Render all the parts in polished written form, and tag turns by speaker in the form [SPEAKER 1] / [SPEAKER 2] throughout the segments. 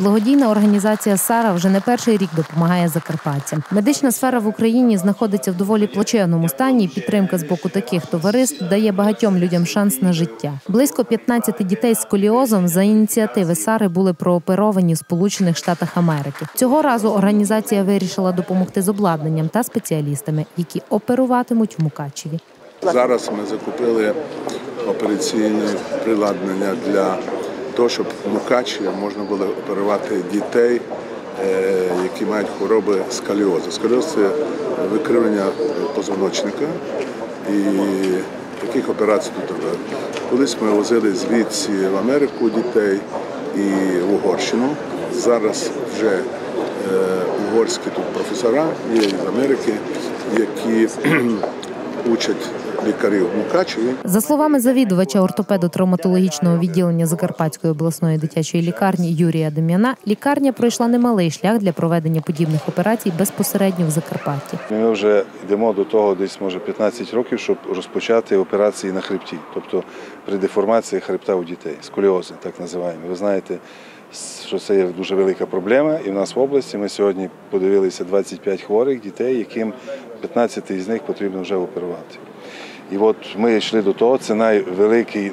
[SPEAKER 1] Благодійна організація «Сара» вже не перший рік допомагає закарпатцям. Медична сфера в Україні знаходиться в доволі плачевному стані, і підтримка з боку таких товариств дає багатьом людям шанс на життя. Близько 15 дітей з сколіозом за ініціативи «Сари» були прооперовані в Сполучених Штатах Америки. Цього разу організація вирішила допомогти з обладнанням та спеціалістами, які оперуватимуть в Мукачеві.
[SPEAKER 2] Зараз ми закупили операційне приладнання для того, щоб в Мукачеві можна було оперувати дітей, які мають хвороби сколіозу. Сколіоз – це викривлення позвоночника, і таких операцій тут робили. Колись ми возили звідси в Америку дітей і в Угорщину. Зараз вже угорські тут професора є з Америки, які учать лікарів в Мукачеві.
[SPEAKER 1] За словами завідувача ортопедо-травматологічного відділення Закарпатської обласної дитячої лікарні Юрія Дем'яна, лікарня пройшла немалий шлях для проведення подібних операцій безпосередньо в Закарпатті.
[SPEAKER 3] Ми вже йдемо до того десь, може, 15 років, щоб розпочати операції на хребті, тобто при деформації хребта у дітей, сколіози, так називаємо. Ви знаєте, що це є дуже велика проблема, і в нас в області ми сьогодні подивилися 25 хворих дітей, яким 15 із них потрібно вже оперувати. І от ми йшли до того, це найвеликий,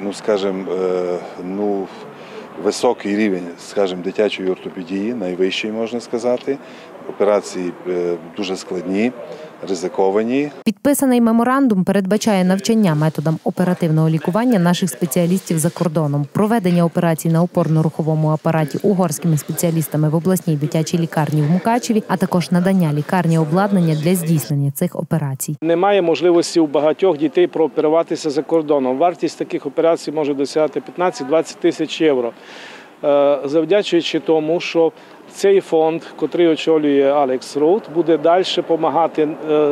[SPEAKER 3] високий рівень, дитячої ортопедії, найвищий, можна сказати. Операції дуже складні, ризиковані.
[SPEAKER 1] Підписаний меморандум передбачає навчання методам оперативного лікування наших спеціалістів за кордоном, проведення операцій на опорно-руховому апараті угорськими спеціалістами в обласній дитячій лікарні в Мукачеві, а також надання лікарні обладнання для здійснення цих операцій.
[SPEAKER 4] Немає можливості у багатьох дітей прооперуватися за кордоном. Вартість таких операцій може досягати 15-20 тисяч євро. Завдячуючи тому, що цей фонд, який очолює Алекс Роуд, буде далі допомагати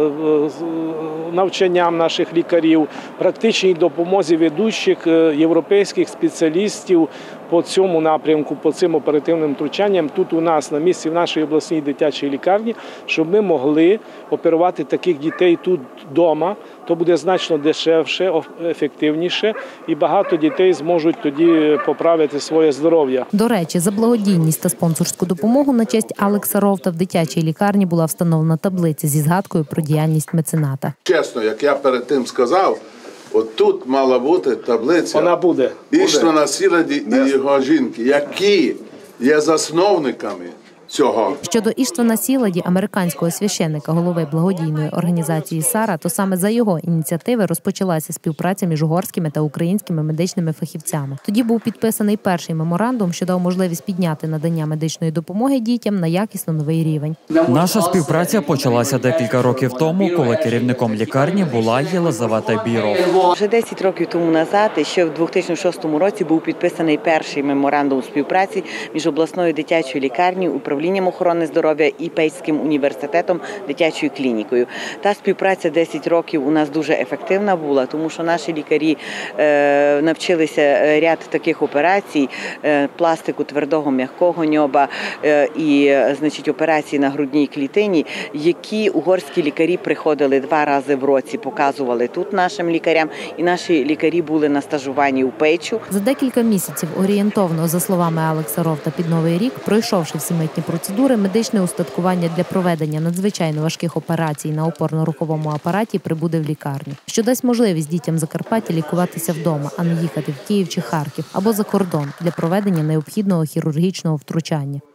[SPEAKER 4] навчанням наших лікарів, практичній допомозі ведучих європейських спеціалістів по цьому напрямку, по цим оперативним втручанням тут у нас на місці в нашій обласній дитячій лікарні, щоб ми могли оперувати таких дітей тут вдома. То буде значно дешевше, ефективніше, і багато дітей зможуть тоді поправити своє здоров'я.
[SPEAKER 1] До речі, за благодійність та спонсорську допомогу на честь Алекса Роута в дитячій лікарні була встановлена таблиця зі згадкою про діяльність мецената.
[SPEAKER 2] Чесно, як я перед тим сказав, от тут мала бути таблиця.
[SPEAKER 4] Вона буде.
[SPEAKER 2] Іштвана Сіладі і його жінки, які є засновниками цього.
[SPEAKER 1] Щодо Іштвана Сіладі, американського священника, голови благодійної організації «Сара», то саме за його ініціативи розпочалася співпраця між угорськими та українськими медичними фахівцями. Тоді був підписаний перший меморандум, що дав можливість підняти надання медичної допомоги дітям на якісно новий рівень.
[SPEAKER 5] Наша співпраця почалася декілька років тому, коли керівником лікарні була Єлизавета Біров.
[SPEAKER 6] Вже 10 років тому назад, ще в 2006 році, був підписаний перший меморандум співпраці між обласною дитячою лікарнею, управлінням охорони здоров'я і Пейським університетом, дитячою клінікою. Та співпраця 10 років у нас дуже ефективна була, тому що наші лікарі навчилися ряд таких операцій, пластику твердого, м'якого ньоба і, операції на грудній клітині, які угорські лікарі приходили 2 рази в році, показували тут нашим лікарям, і наші лікарі були на стажуванні у Пейчу.
[SPEAKER 1] За декілька місяців орієнтовно, за словами Алекса Роута, під Новий рік, пройшовши всі митні процедури, медичне устаткування для проведення надзвичайно важких операцій на опорно-руховому апараті прибуде в лікарню, що дасть можливість дітям Закарпаття лікуватися вдома, а не їхати в Київ чи Харків або за кордон для проведення необхідного хірургічного втручання.